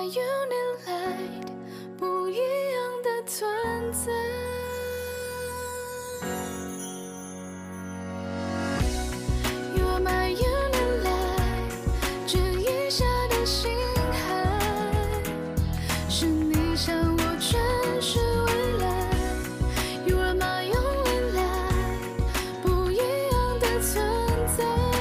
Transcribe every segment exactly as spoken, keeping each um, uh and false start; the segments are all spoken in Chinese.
unit light， 不一样的存在。You are my unit light， 这一下的心海，是你向我诠释未来。You are my only light， 不一样的存在，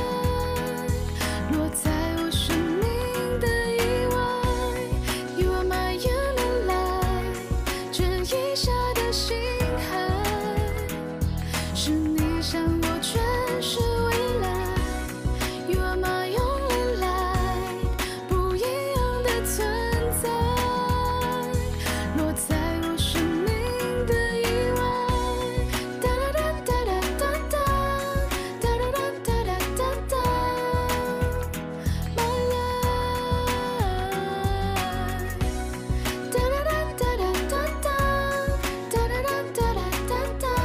落在我生命的意外。You are my unit light， 这一下的心海，是你向我诠释未来。You are my only light， 不一样的存在，落在我生命的意外。哒哒哒哒哒哒哒哒哒哒哒哒哒 My life， 哒哒哒哒哒哒哒哒哒哒哒哒哒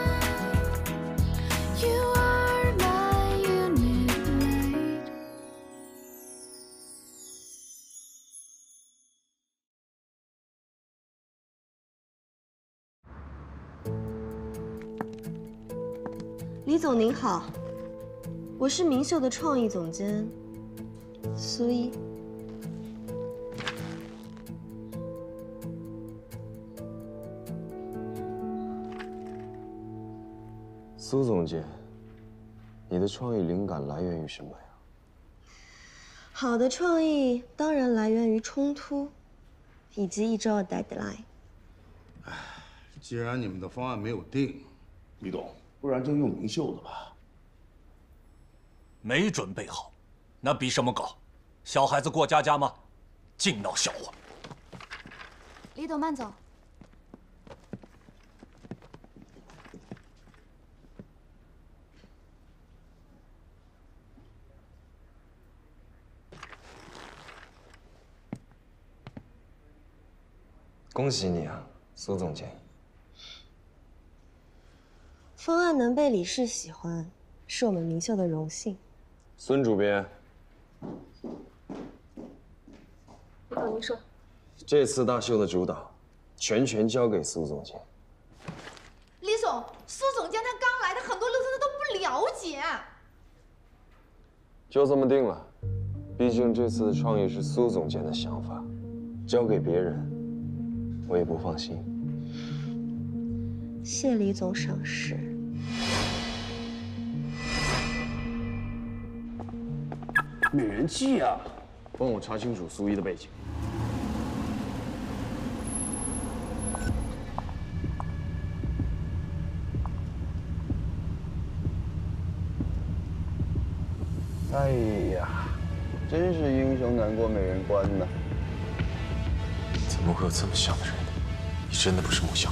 You are my unit light。 李总您好，我是明秀的创意总监苏一。 苏总监，你的创意灵感来源于什么呀？ 好的创意当然来源于冲突，以及一周的 deadline。 既然你们的方案没有定， 李董，不然就用明秀的吧。 没准备好，那比什么高？小孩子过家家吗？净闹笑话。 李董慢走。 恭喜你啊，苏总监。 方案能被理事喜欢，是我们明秀的荣幸。 孙主编， 李总，您说。 这次大秀的主导，全权交给苏总监。 李总，苏总监他刚来的，很多流程他都不了解。 就这么定了，毕竟这次的创意是苏总监的想法，交给别人，我也不放心。 谢李总赏识。 美人计啊！ 帮我查清楚苏一的背景。 哎呀，真是英雄难过美人关呐！ 怎么会有这么像的人？你真的不是木匠？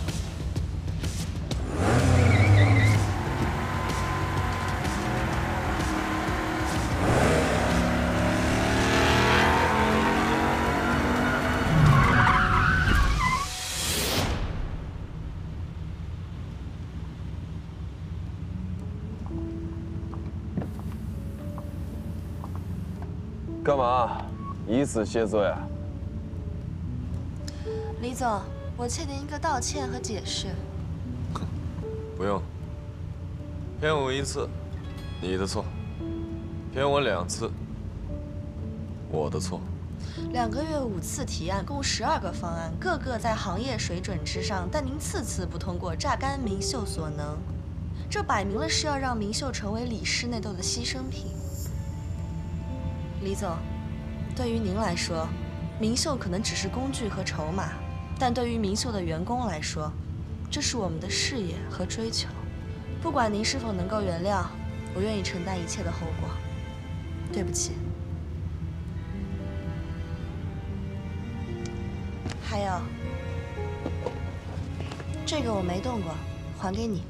干嘛？以死谢罪啊？ 李总，我欠您一个道歉和解释。 不用。骗我一次，你的错；骗我两次，我的错。 两个月五次提案，共十二个方案，个个在行业水准之上，但您次次不通过，榨干明秀所能，这摆明了是要让明秀成为李氏内斗的牺牲品。李总，对于您来说，明秀可能只是工具和筹码，但对于明秀的员工来说，这是我们的事业和追求。不管您是否能够原谅，我愿意承担一切的后果。对不起。还有，这个我没动过，还给你。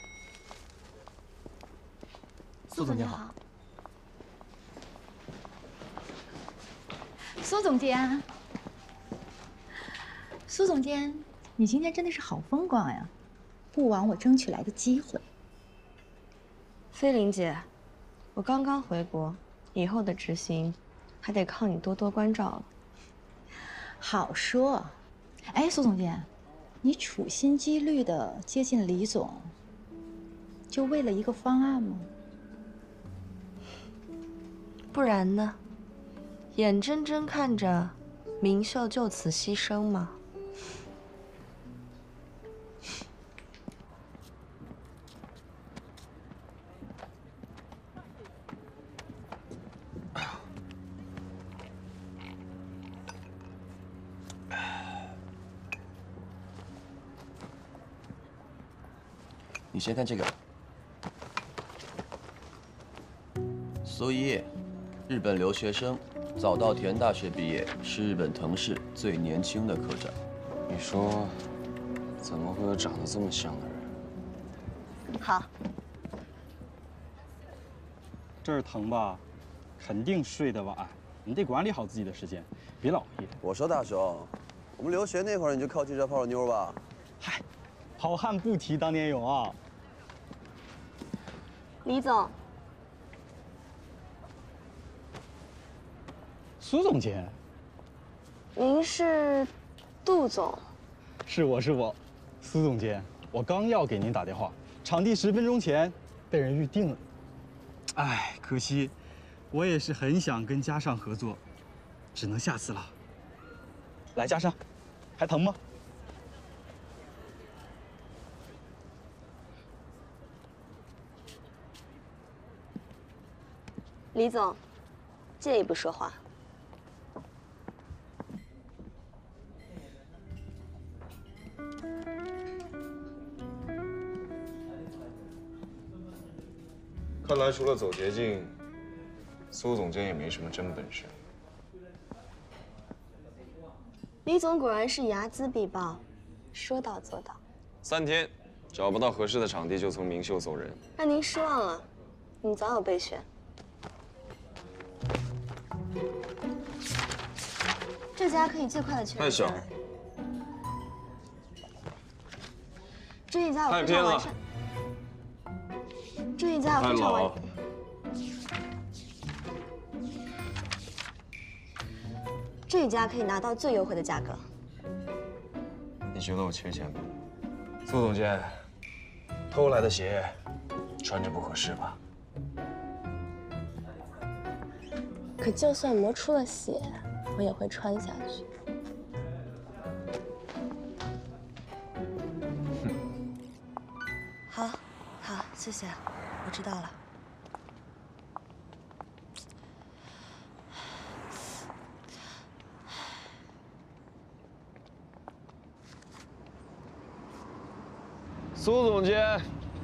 苏总监好。 苏总监，苏总监，你今天真的是好风光呀，不枉我争取来的机会。 菲林姐，我刚刚回国，以后的执行还得靠你多多关照了。 好说。哎，苏总监，你处心积虑的接近李总，就为了一个方案吗？ 不然呢？眼睁睁看着明秀就此牺牲吗？ 你先看这个，苏一叶，日本留学生，早稻田大学毕业，是日本藤市最年轻的科长。 你说，怎么会有长得这么像的人？ 好， 这儿疼吧？肯定睡得晚，你得管理好自己的时间，别老夜。 我说大雄，我们留学那会儿你就靠汽车泡着妞吧？ 嗨，好汉不提当年勇啊！ 李总， 苏总监， 您是杜总？ 是我是我，苏总监，我刚要给您打电话，场地十分钟前被人预定了。哎，可惜，我也是很想跟嘉上合作，只能下次了。来，嘉上，还疼吗？ 李总，借一步说话。 看来除了走捷径，苏总监也没什么真本事。 李总果然是睚眦必报，说到做到。 三天找不到合适的场地，就从明秀走人。 让您失望了，你早有备选。这家可以最快的确认。 太小。 这一家有太偏了。 这一家有非常完。这一家可以拿到最优惠的价格。 你觉得我缺钱吗？苏总监，偷来的鞋穿着不合适吧？ 可就算磨出了血，我也会穿下去。好，好，谢谢，我知道了。 苏总监，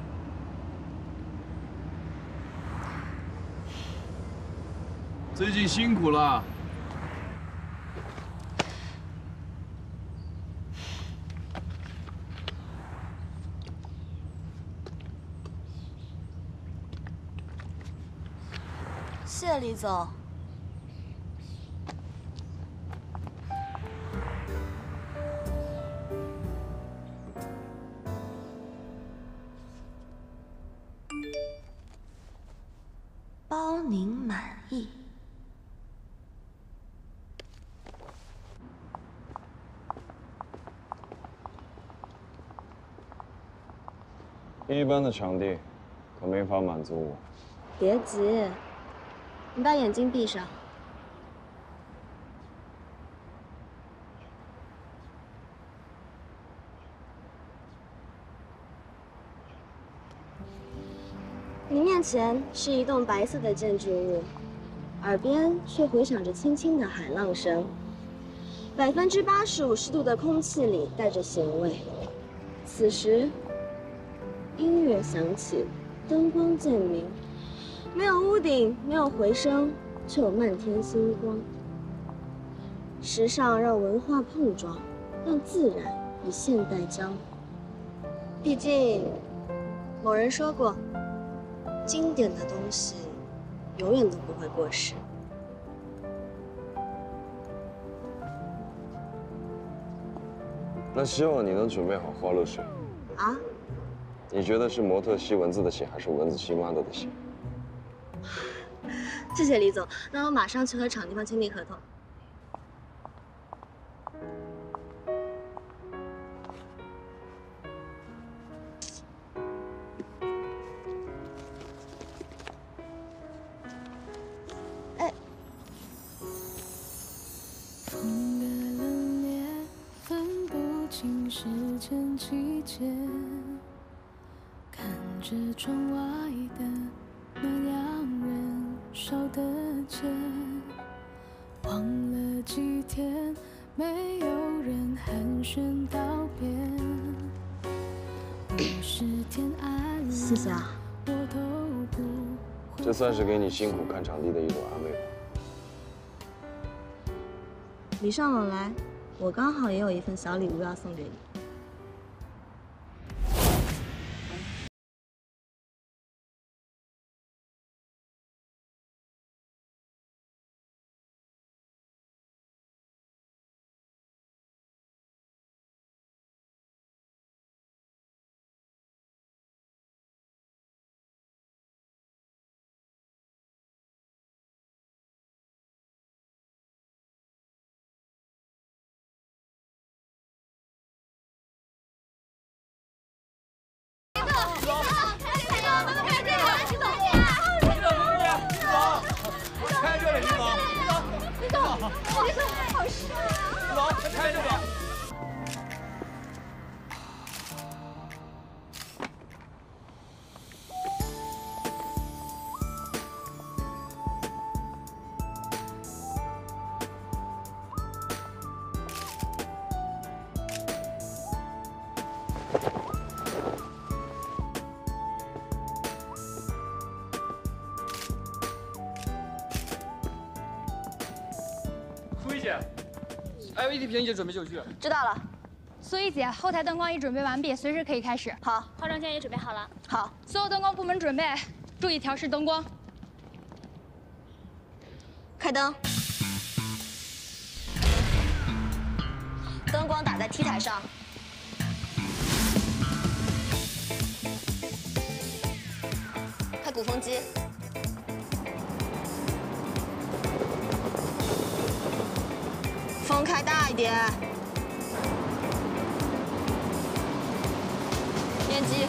最近辛苦了。 谢谢李总。包您满意。 一般的场地可没法满足我。 别急，你把眼睛闭上。你面前是一栋白色的建筑物，耳边却回响着轻轻的海浪声。百分之八十五湿度的空气里带着咸味。此时，音乐响起，灯光渐明，没有屋顶，没有回声，却有漫天星光。时尚让文化碰撞，让自然与现代交融。毕竟，某人说过。经典的东西永远都不会过时。 那希望你能准备好花露水。 啊？ 你觉得是模特吸蚊子的血，还是蚊子吸 model 的血？ 谢谢李总，那我马上去和场地方签订合同。哎。 风的冷冽，分不清时间季节，看着窗外的暖阳人烧的钱，忘了几天没有人寒暄道别，五十天暗了， 谢谢啊， 我都不这算是给你辛苦看场地的一种安慰吧。 礼尚往来，我刚好也有一份小礼物要送给你。 苏一姐 ，L E D 屏已经准备就绪。 知道了。 苏一姐，后台灯光已准备完毕，随时可以开始。 好， 化妆间也准备好了。 好， 所有灯光部门准备，注意调试灯光。 开灯。灯光打在 T 台上。开鼓风机。风开大一点。编机。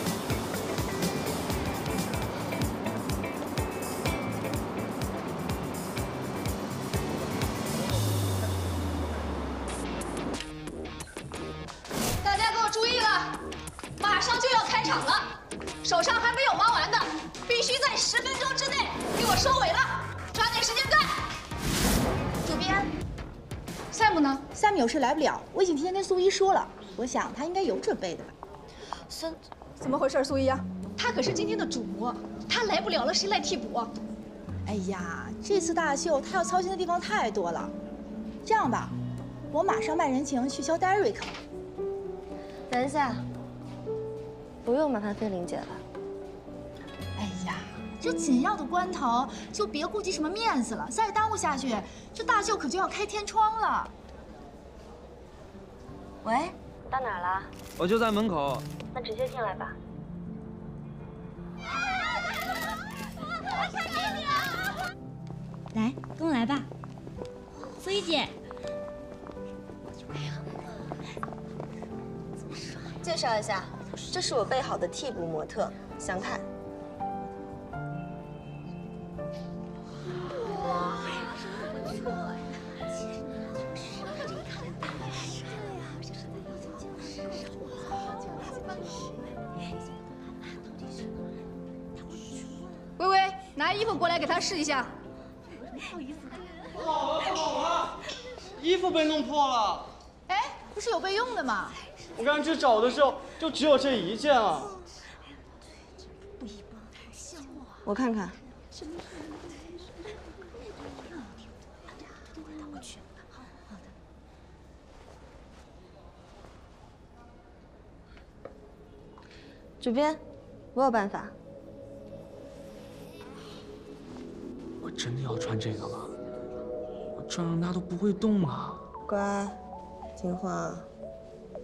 大家给我注意了，马上就要开场了，手上还没有忙完的，必须在十分钟之内给我收尾了，抓紧时间干。 主编。 Sam 呢 ？Sam 有事来不了，我已经提前跟苏一说了，我想他应该有准备的吧。 孙， 怎么回事，苏一啊？他可是今天的主模，他来不了了，谁来替补？ 哎呀，这次大秀他要操心的地方太多了。这样吧，我马上卖人情去消 Derek。 等一下，不用麻烦菲林姐了。 哎呀，这紧要的关头就别顾及什么面子了，再耽误下去，这大秀可就要开天窗了。 喂，到哪儿了？ 我就在门口。 那直接进来吧。 来，跟我来吧，苏一姐。 介绍一下，这是我备好的替补模特香凯。 微微，拿衣服过来给他试一下。 不好了，不好了，衣服被弄破了。 哎，不是有备用的吗？ 我刚去找的时候，就只有这一件啊。 我看看。主编，我有办法。 我真的要穿这个吗？我这样他都不会动啊。 乖，听话。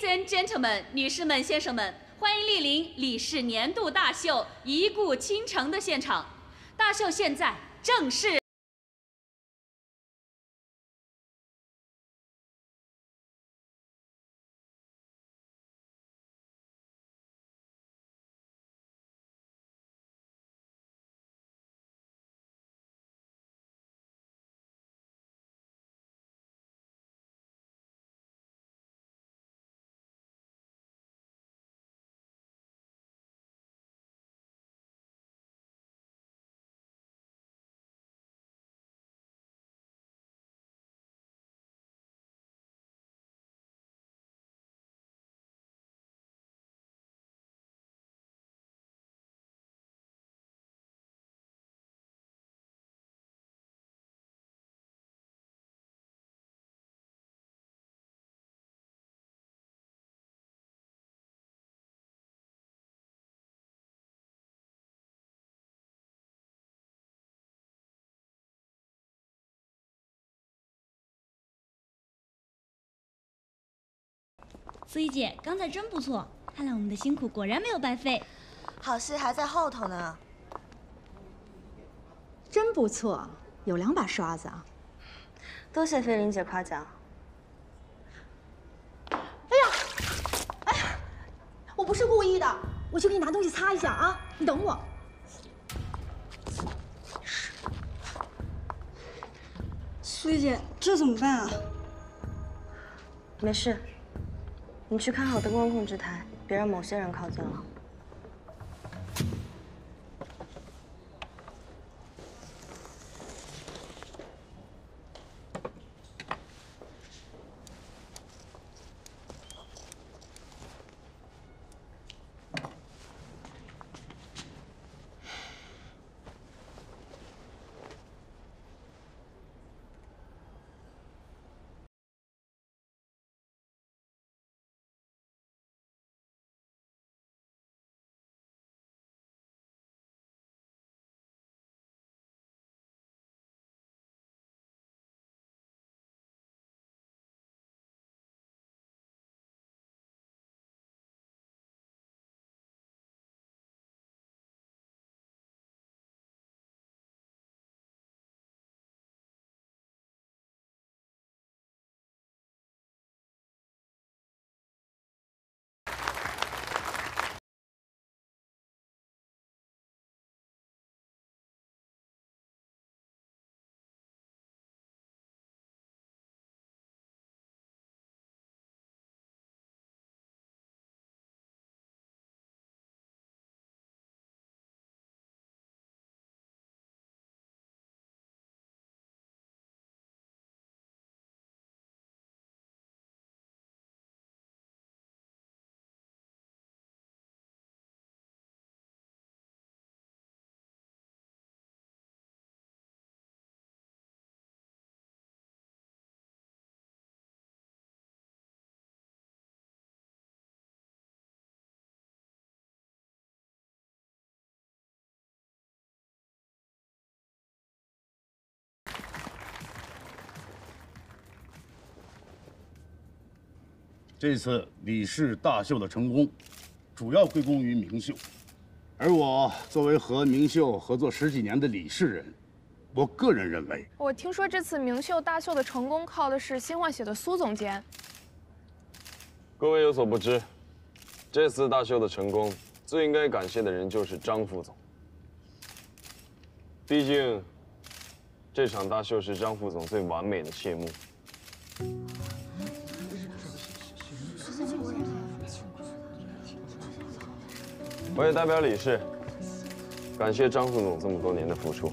and gentlemen， 女士们、先生们，欢迎莅临李氏年度大秀“一顾倾城”的现场。大秀现在正式。 苏一姐，刚才真不错，看来我们的辛苦果然没有白费。 好戏还在后头呢。 真不错，有两把刷子啊！ 多谢菲林姐夸奖。 哎呀，哎呀，我不是故意的，我去给你拿东西擦一下啊！你等我。 苏一姐，这怎么办啊？ 没事。 你去看好灯光控制台，别让某些人靠近了。 这次李氏大秀的成功，主要归功于明秀。而我作为和明秀合作十几年的李氏人，我个人认为， 我听说这次明秀大秀的成功靠的是新换血的苏总监。 各位有所不知，这次大秀的成功，最应该感谢的人就是张副总。毕竟，这场大秀是张副总最完美的谢幕。 我也代表李氏，感谢张副总这么多年的付出。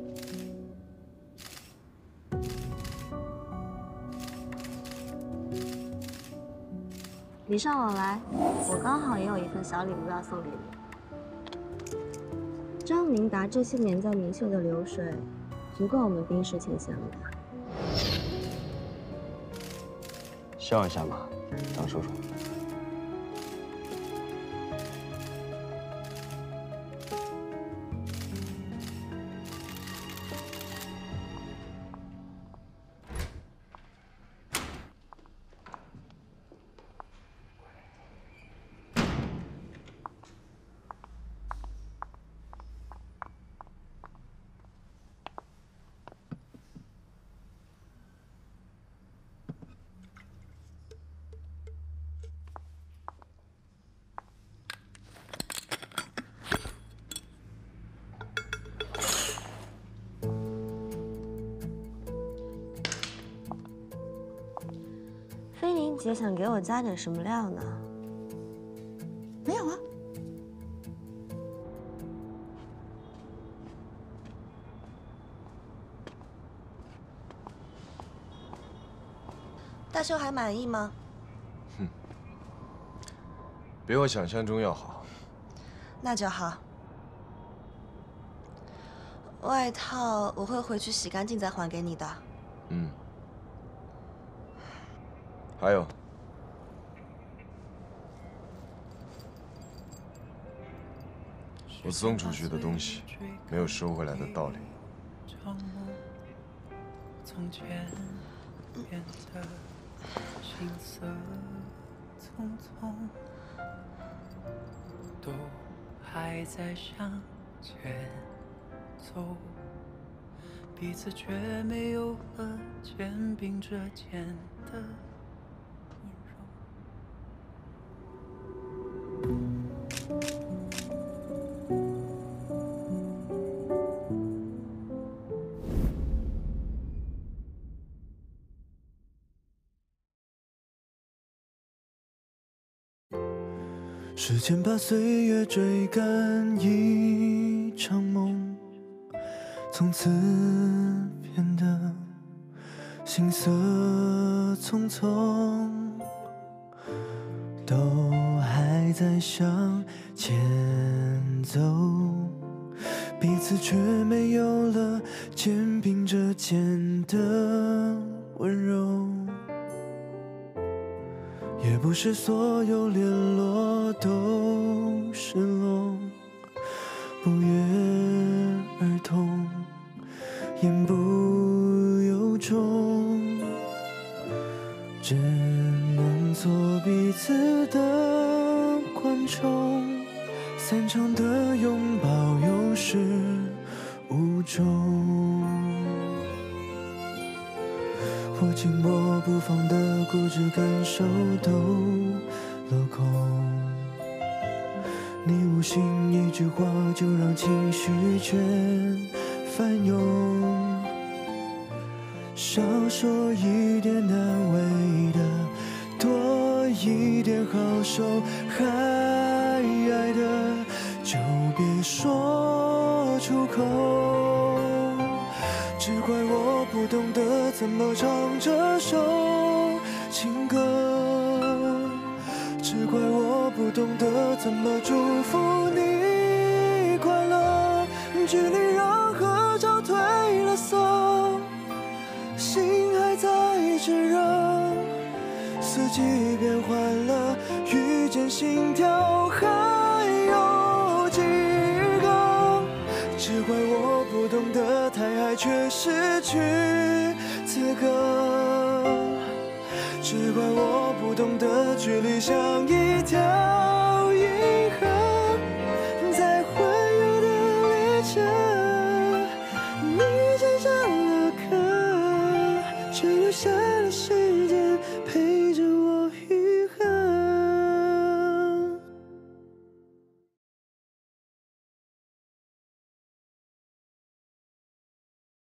礼尚往来，我刚好也有一份小礼物要送给你。张明达这些年在明秀的流水，足够我们冰释前嫌了吧？ 笑一下嘛，张叔叔。 菲林姐想给我加点什么料呢？ 没有啊。 大秀还满意吗？ 哼，比我想象中要好。 那就好。外套我会回去洗干净再还给你的。 嗯。还有，我送出去的东西没有收回来的道理。 从前变得行色匆匆，都还在向前走，彼此却没有了肩并着肩的时间把岁月追赶一场梦，从此变得行色匆匆，都还在向前走，彼此却没有了肩并着肩的温柔。也不是所有联络都失落，不约而同，言不由衷，只能做彼此的观众，散场的拥抱有始无终。我紧握不放的固执感受都落空，你无心一句话就让情绪全翻涌，少说一点难为的，多一点好受，还爱的就别说出口，只怪我不懂得怎么唱这首情歌，只怪我不懂得怎么祝福你快乐，距离让合照褪了色，心还在炙热，四季变换了，遇见心跳还有几个，只怪我不懂得太爱却失去资格，只怪我不懂得距离像一条银河，在回忆的列车，你只上了课，却留下了时间陪着我。